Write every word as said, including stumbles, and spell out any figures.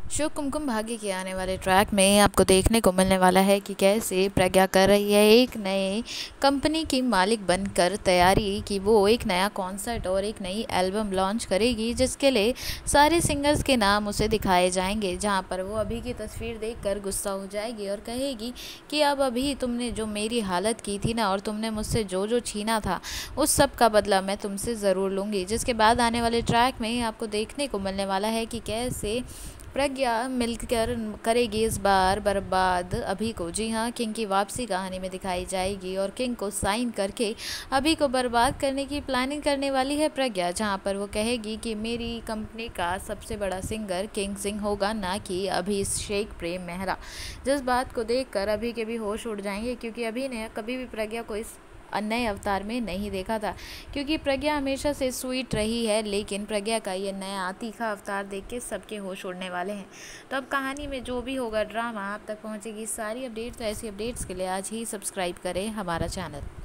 Show Kumkum Bhagya के आने वाले ट्रैक में आपको देखने को मिलने वाला है कि कैसे प्रज्ञा कर रही है एक नए कंपनी की मालिक बनकर तैयारी कि वो एक नया कॉन्सर्ट और एक नई एल्बम लॉन्च करेगी, जिसके लिए सारे सिंगर्स के नाम उसे दिखाए जाएंगे। जहां पर वो अभी की तस्वीर देखकर गुस्सा हो जाएगी और कहेगी कि अब अभी तुमने जो मेरी हालत की थी ना, और तुमने मुझसे जो जो छीना था, उस सब का बदला मैं तुमसे ज़रूर लूँगी। जिसके बाद आने वाले ट्रैक में आपको देखने को मिलने वाला है कि कैसे प्रज्ञा मिलकर करेगी इस बार बर्बाद अभी को। जी हाँ, किंग की वापसी कहानी में दिखाई जाएगी और किंग को साइन करके अभी को बर्बाद करने की प्लानिंग करने वाली है प्रज्ञा। जहाँ पर वो कहेगी कि मेरी कंपनी का सबसे बड़ा सिंगर किंग सिंह होगा, ना कि अभिषेक प्रेम मेहरा। जिस बात को देखकर अभी के भी होश उड़ जाएंगे, क्योंकि अभी ने कभी भी प्रज्ञा को इस नए अवतार में नहीं देखा था, क्योंकि प्रज्ञा हमेशा से स्वीट रही है। लेकिन प्रज्ञा का ये नया तीखा अवतार देख के सबके होश उड़ने वाले हैं। तो अब कहानी में जो भी होगा ड्रामा आप तक पहुंचेगी सारी अपडेट। तो ऐसी अपडेट्स के लिए आज ही सब्सक्राइब करें हमारा चैनल।